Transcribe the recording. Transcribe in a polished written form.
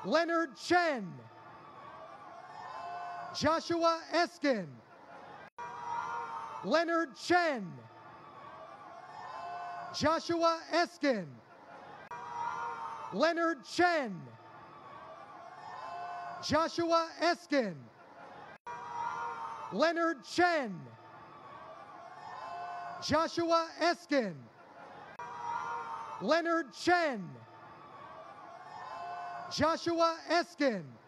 Leonard Chen. Joshua Eskin. Leonard Chen. Joshua Eskin. Leonard Chen. Joshua Eskin. Leonard Chen. Joshua Eskin. Leonard Chen. Joshua Eskin.